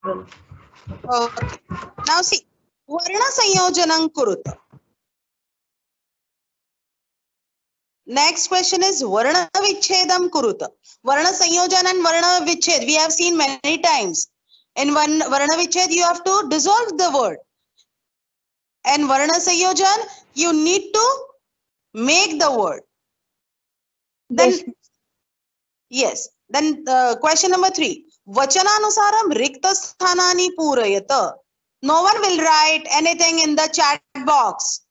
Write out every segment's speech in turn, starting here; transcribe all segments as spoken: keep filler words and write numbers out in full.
Okay. Now see, varna sanyojanam kurut. Next question is varna vichedam kurut. Varna sanyojan and varna viched we have seen many times. In one varna viched you have to dissolve the word. And varna sanyojan you need to make the word. Then yes. Yes. Then uh, question number three. Vachananusaram rikta sthanani purayata. No one will write anything in the chat box.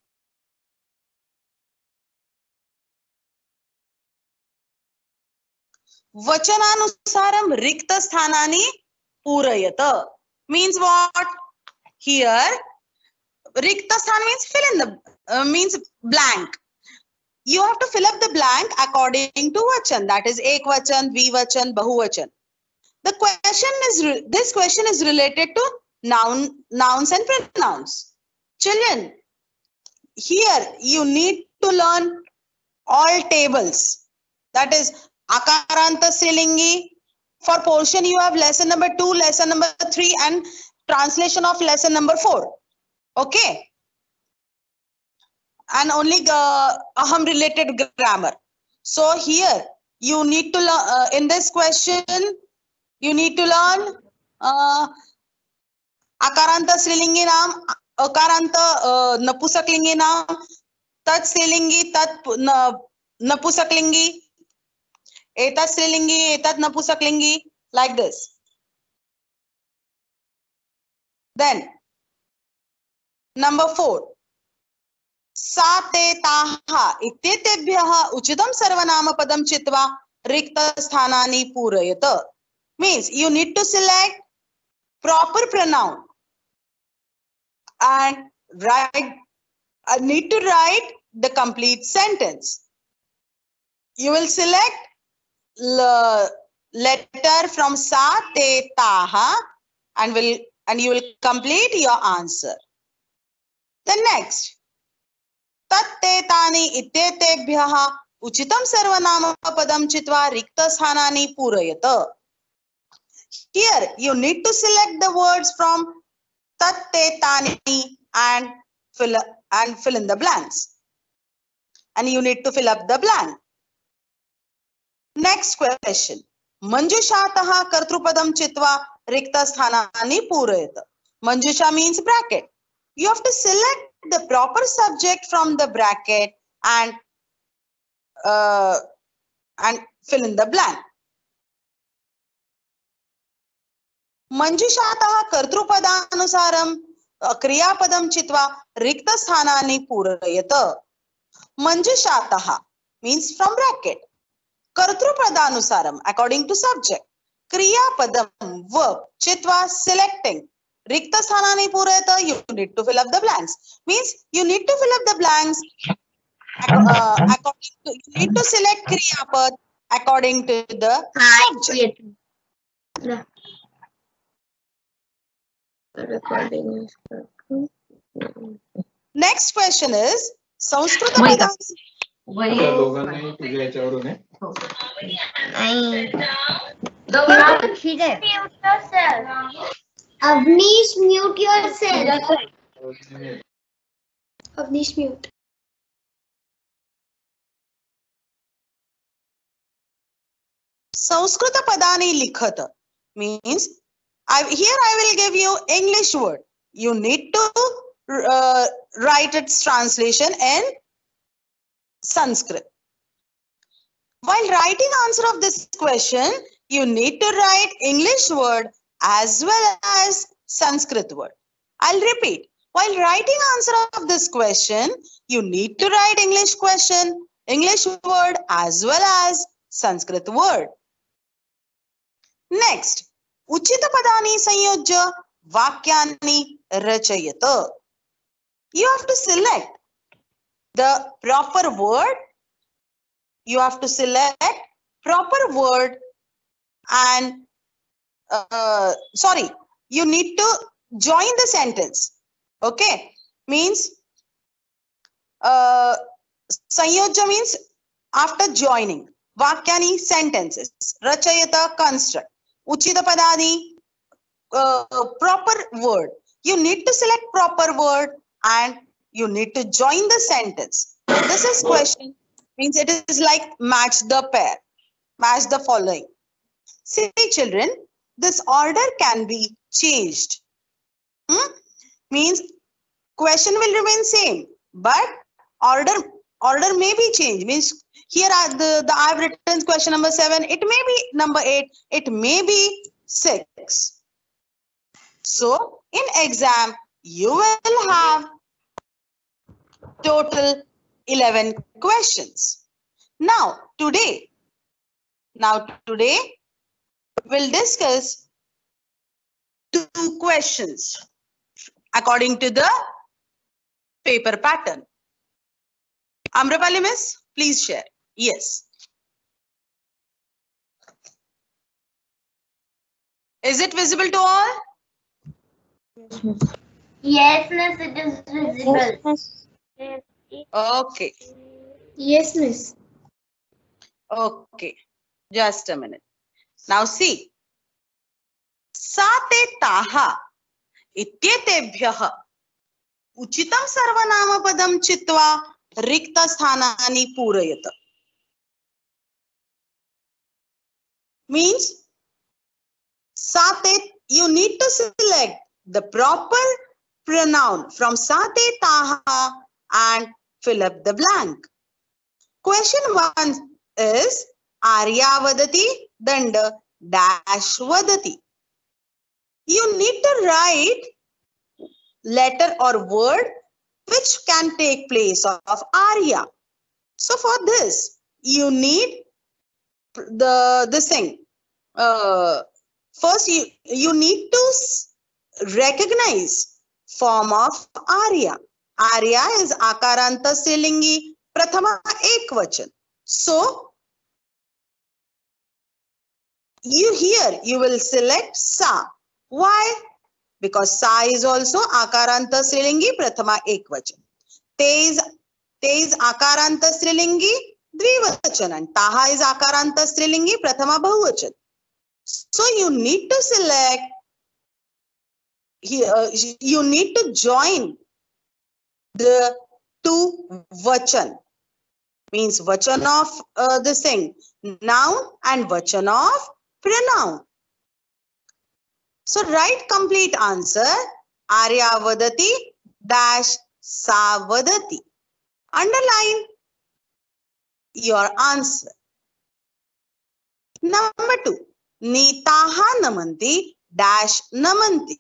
Vachananusaram rikta sthanani purayata means what? Here rikta sthan means fill in the uh, means blank. You have to fill up the blank according to vachan, that is ekvachan, dvivachan, bahuvachan. The question is this question is related to noun nouns and pronouns. Children, here you need to learn all tables, that is akaranta strilingi. For portion you have lesson number two, lesson number three and translation of lesson number four. Okay, and only uh, aham related grammar. So here you need to learn uh, in this question you need to learn uh, akaranta strilingi naam, akaranta uh, napusaklingi naam, tat strilingi, tat napusaklingi, etat strilingi, etat napusaklingi, like this. Then number four, sa te taha ityetebhyah uchitam sarvanamapadam chitva rikta sthanani purayata. Means you need to select proper pronoun and write uh, need to write the complete sentence. You will select the letter from sa te taha and will and you will complete your answer. Then next, tat te tani ityetebhyah uchitam sarvanamapadam chitva rikta sthanani purayata. Here you need to select the words from tat te tani and fill and fill in the blanks. And you need to fill up the blank. Next question. Manjushataha kartrupadam chitva rikta sthanani purayata. Manjusha means bracket. You have to select the proper subject from the bracket and uh, and fill in the blank. Manjushataha kartrupadanusaram kriyapadam chitva rikta sthanani purayata. Manjushataha means from bracket. Kartrupadanusaram according to subject. Kriyapadam verb. Chitva selecting. Rikta sthanani purayata, you need to fill up the blanks. Means you need to fill up the blanks uh, according to, you need to select kriyapad according to the subject. Yeah. Next question is Sanskrita Padani. Avnish, mute yourself. Avnish, mute. Sanskrita Padani likhata means I, here I will give you English word. You need to uh, write its translation in Sanskrit. While writing answer of this question, you need to write English word as well as Sanskrit word. I'll repeat. While writing answer of this question, you need to write English question, English word as well as Sanskrit word. Next, Uchita Padani Sanyojya Vakyani Rachayata. You have to select the proper word. You have to select proper word and uh, sorry, you need to join the sentence. Okay, means uh, Sanyojya means after joining. Vakyani sentences. Rachayata construct. Uchita Padani uh, proper word. You need to select proper word and you need to join the sentence. This is question, means it is like match the pair, match the following. See children, this order can be changed. Hmm? Means question will remain same, but order order may be changed. Means here are the, the I've written question number seven, it may be number eight, it may be six. So in exam, you will have total eleven questions. Now today, now today we'll discuss two questions according to the paper pattern. Amrapali miss, please share. Yes. Is it visible to all? Yes, miss, it is visible. Okay. Yes, miss. Okay. Just a minute. Now see. सा ते ताः इत्येतेभ्यः उचितं सर्वनामपदं चित्वा रिक्तस्थानानि पूरयत. Means सा ते, you need to select the proper pronoun from सा ते ताः and fill up the blank. Question one is Arya vadati danda dash vadati. You need to write letter or word which can take place of Arya. So for this, you need the this thing. Uh, first, you, you need to recognize form of Arya. Arya is Akaranta Strilingi Prathama Ekvachan. So, you here, you will select Sa. Why? Because Sa is also Akaranta Strilingi Prathama Ekvachan. Te is, te is Akaranta Strilingi Dvivachan and Taha is Akaranta Strilingi Prathama Bahuvachan. So you need to select, here, uh, you need to join the two vachan. Means vachan of uh, this thing, noun and vachan of pronoun. So write complete answer. Arya vadati dash sa vadati. Underline your answer. Number two. Nitaha namanti dash namanti.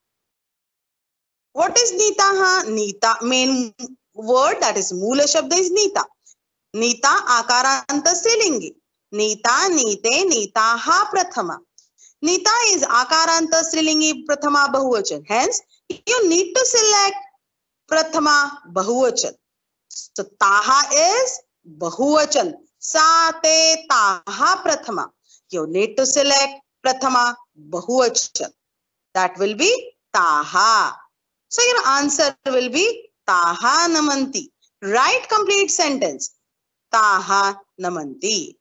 What is nitaha? Nita, main word, that is Mula Shabda is nita. Nita Akaranta Strilingi. Nita, nite, nitaha prathama. Nita is Akaranta Strilingi Prathama Bahuvachan. Hence, you need to select Prathama Bahuvachan. So, Taha is Bahuvachan. Sa te Taha Prathama. You need to select Prathama Bahuvachan. That will be Taha. So, your answer will be Taha Namanti. Write complete sentence. Taha Namanti.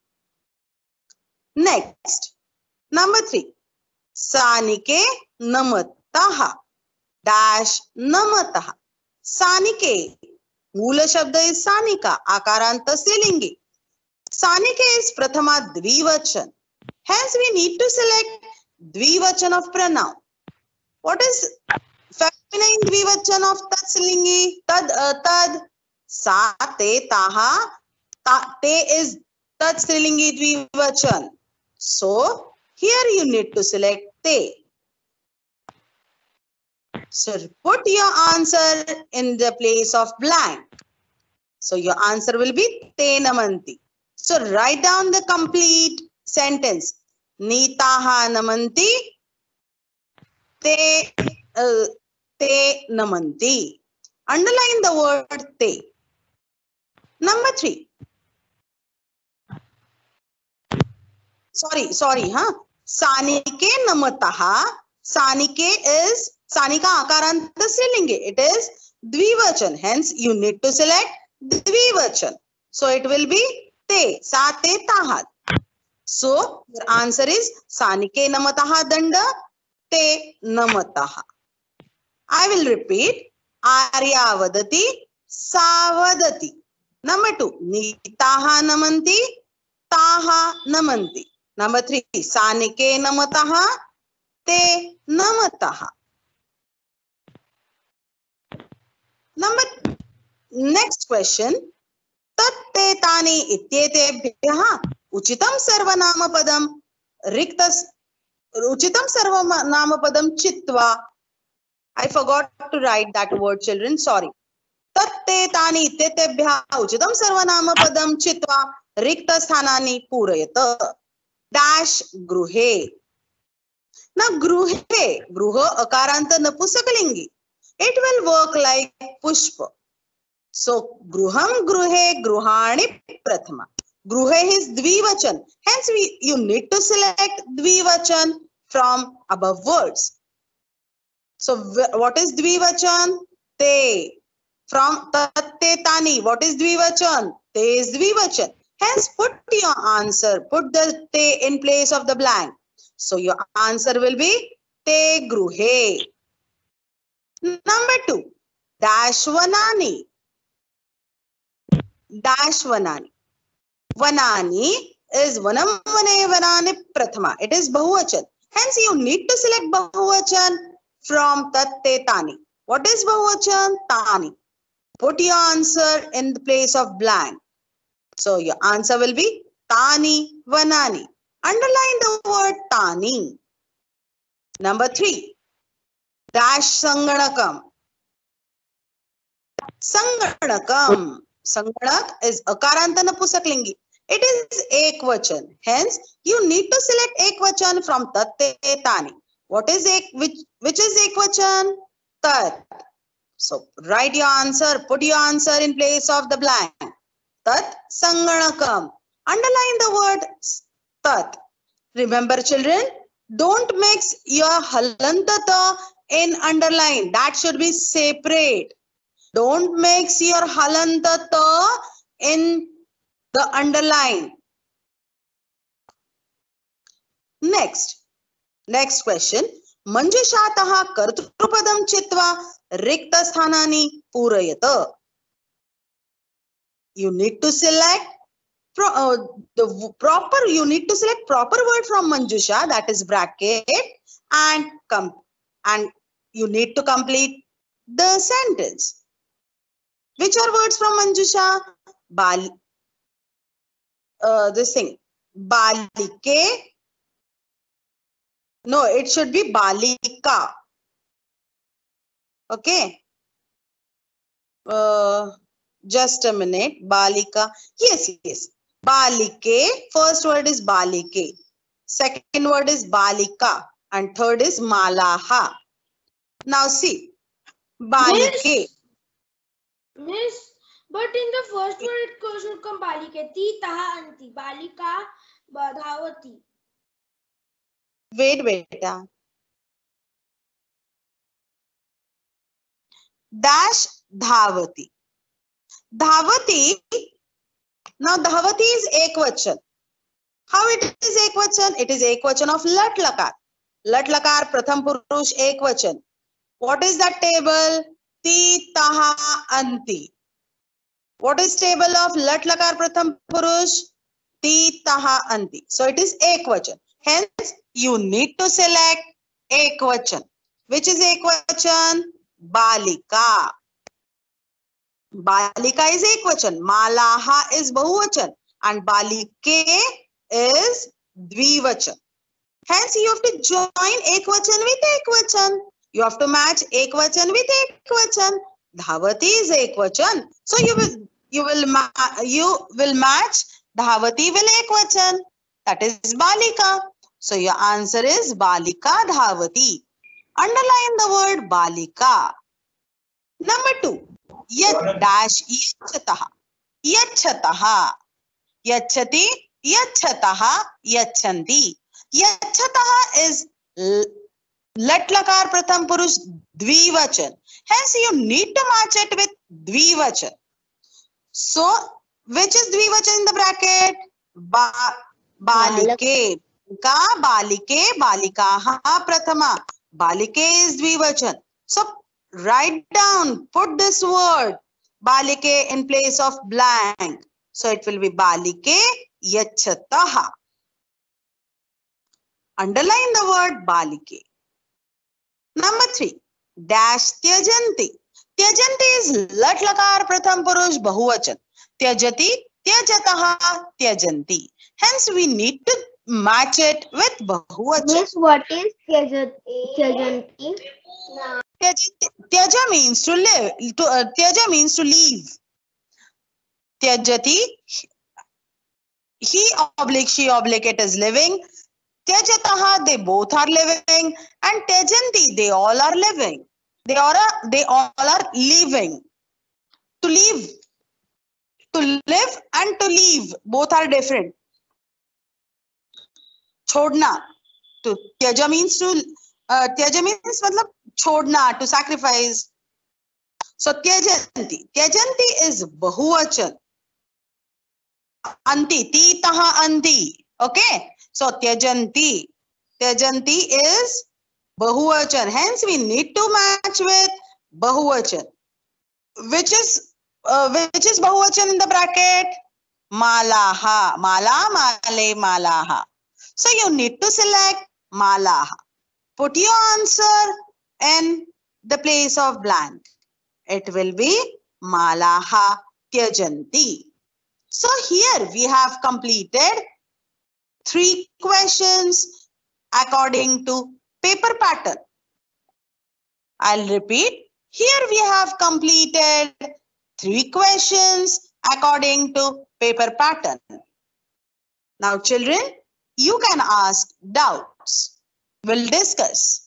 Next. Number three. Sanike namataha dash namataha. Sanike. Mula Shabda is Sanika. Akaranta Strilingi. Sanike is Prathama Dvivachan. Hence we need to select Dvivachan of pronoun. What is feminine Dvivachan of Tad Strilingi? Tad, uh, tad. Sa te taha. Ta, te is Tad Strilingi Dvivachan. So, here you need to select te. So, put your answer in the place of blank. So, your answer will be te namanti. So, write down the complete sentence. Nitaha namanti te, uh, te namanti. Underline the word te. Number three. Sorry, sorry, huh? Sanike namataha. Sanike is Sanika Akaranta Strilingi. It is Dvivachan. Hence, you need to select Dvivachan. So, it will be te. Sa te taha. So, your answer is Sanike namataha danda te namataha. I will repeat. Arya vadati, sa vadati. Number two, nitaha namanti, taha namanti. Number three, sanike namataha, te namataha. Number next question. Tatte tani ityetebhyah uchitam sarvanamapadam riktas uchitam sarvanamapadam chitva. I forgot to write that word, children. Sorry. Tatte tani ityetebhyah uchitam sarvanamapadam chitva riktasthanani purayata. Dash gruhe. Now gruhe, gruha akaranta napusakalingi. It will work like pushpa. So gruham gruhe gruhani prathama. Gruhe is dvivachan. Hence we you need to select dvivachan from above words. So what is dvivachan? Te. From tatte tani. What is dvivachan? Te is dvivachan. Hence put your answer. Put the te in place of the blank. So your answer will be te gruhe. Number two. Dashvanani. Dash vanani. Vanani is vanam vane vanani prathama. It is bahuvachan. Hence you need to select bahuvachan from tatte tani. What is bahuvachan? Tani. Put your answer in the place of blank. So your answer will be tani vanani. Underline the word tani. Number three. Dash sanganakam. Sanganakam. Sanganak is akaranta napusaklingi. It is ekvachan. Hence, you need to select ekvachan from tatte tani. What is ek? Which which is ekvachan? Tat. So write your answer. Put your answer in place of the blank. Tat sanganakam. Underline the word tat. Remember, children, don't mix your halantata in underline. That should be separate. Don't mix your halantata in the underline. Next. Next question. Manjushataha kartrupadam chitva rikta sthanani purayata. You need to select pro, uh, the proper, you need to select proper word from Manjusha, that is bracket, and come and you need to complete the sentence. Which are words from Manjusha? Bal, uh, this thing, balike. No, it should be balika. Okay. Uh, just a minute. Balika. Yes, yes. Balike. First word is balike. Second word is balika. And third is malaha. Now see. Balike. Miss, miss, but in the first word it should come balike. Ti taha anti. Balika badhavati. Wait, beta. Dash dhavati. Dhavati. Now dhavati is ekvachan. How it is ekvachan? It is ekvachan of lat lakar. Lat lakar pratham purush ekvachan. What is that table? Ti taha anti. What is table of lat lakar pratham purush? Ti taha anti. So it is ekvachan. Hence you need to select ekvachan. Which is ekvachan? Balika. Balika is ekvachan. Malaha is bahuvachan. And balike is dvivachan. Hence you have to join ekvachan with ekvachan. You have to match ekvachan with ekvachan. Dhavati is ekvachan. So you will you will you will match dhavati with ekvachan. That is balika. So your answer is balika dhavati. Underline the word balika. Number two. Yat dash yachataha. Yachataha. Yachati. Yachataha. Yachanti. Yachataha is lat lakar pratham purush dvivachan. Hence you need to match it with dvivachan. So which is dvivachan in the bracket? Ba balike. Ka balike balikaha prathama. Balike is dvivachan. So write down, put this word balike in place of blank. So it will be balike yachataha. Underline the word balike. Number three, dash tyajanti. Tyajanti is lat lakar pratham purush bahuvachan. Tyajati, tyajataha, tyajanti. Hence we need to match it with bahuvachan. Miss, what is tyajanti? Tyajanti, tyaja means to live. To, uh, tyaja means to leave. Tyajati, he oblique, she oblique, it is living. Tyajataha, they both are living, and tyajanti, they all are living. They are a, they all are leaving. To leave, to live and to leave, both are different. Chodna, to tyaja means to uh, tyaja means matlab chodna, to sacrifice. So tyajanti, tyajanti is bahuvachan. Anti, ti taha anti. Okay. So tyajanti, tyajanti is bahuvachan. Hence we need to match with bahuvachan. Which is uh, which is bahuvachan in the bracket? Malaha, mala, male, malaha. So you need to select malaha. Put your answer in the place of blank. It will be malaha tyajanti. So here we have completed three questions according to paper pattern. I'll repeat. Here we have completed three questions according to paper pattern. Now children, you can ask doubts. We'll discuss.